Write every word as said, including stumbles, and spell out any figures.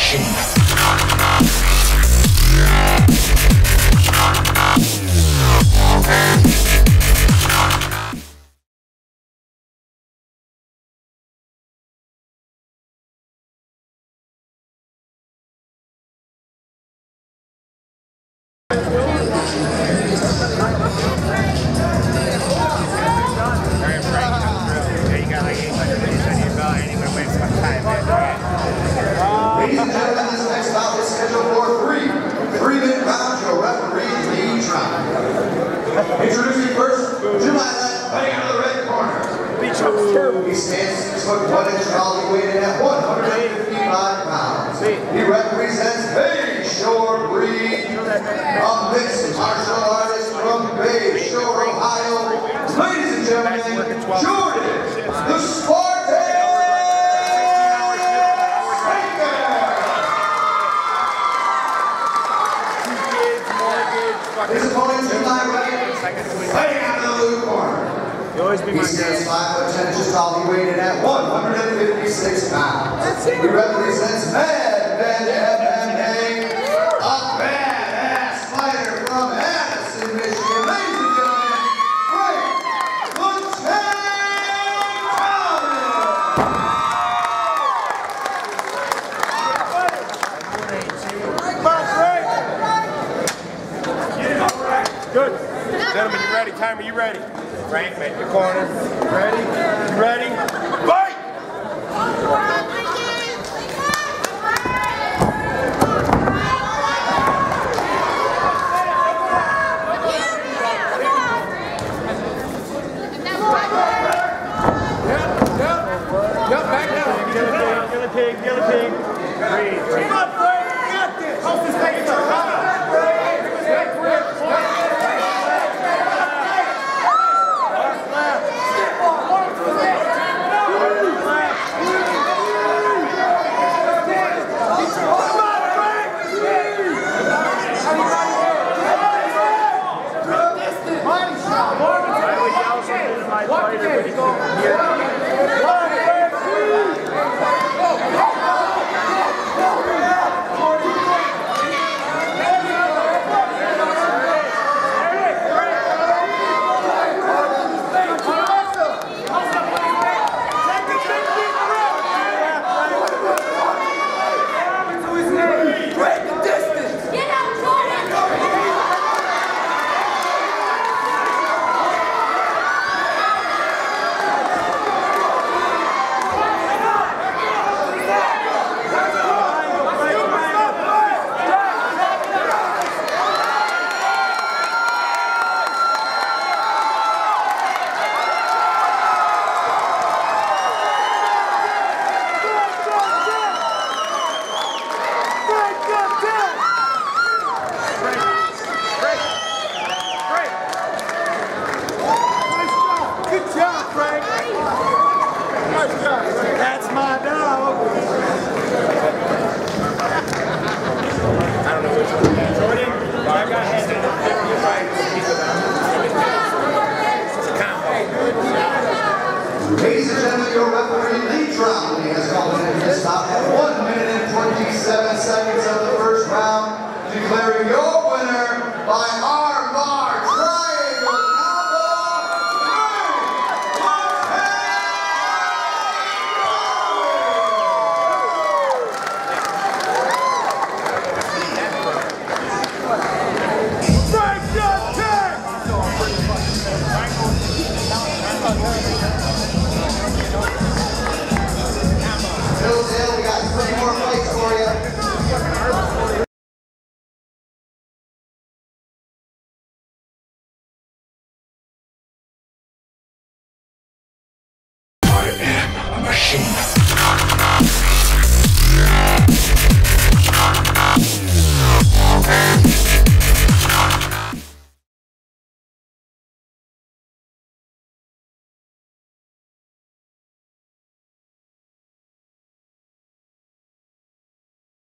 action. Ladies and gentlemen, this next bout is scheduled for three three-minute rounds. Your referee leads round. Introducing first, to my left, fighting out of the red corner. He stands six foot one inch tall, he weighted at one hundred fifty-five pounds. He represents Bay Shore Breed, a mixed martial artist from Bay Shore, Ohio. Ladies and gentlemen, Jordan, the Spartan! His opponent to my right, fighting out of the blue corner. He stands five foot ten inches tall. He weighed in at one hundred fifty-six pounds. He represents Madmen M M A, a badass fighter from Addison, Michigan. Ladies and gentlemen, Frank Good. Gentlemen, you ready? Timer, you ready? Frank, make your corner. Ready? You ready?